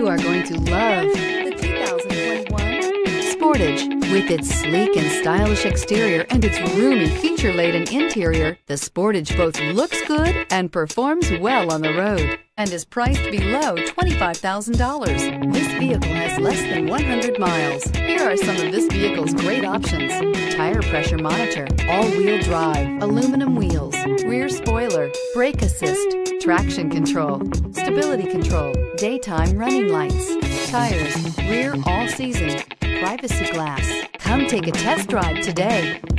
You are going to love the 2021 Sportage. With its sleek and stylish exterior and its roomy feature-laden interior, the Sportage both looks good and performs well on the road and is priced below $25,000. This vehicle has less than 100 miles. Here are some of this vehicle's great options: tire pressure monitor, all-wheel drive, aluminum wheels, rear spoiler, brake assist, traction control, stability control, daytime running lights, tires, rear all-season, privacy glass. Come take a test drive today.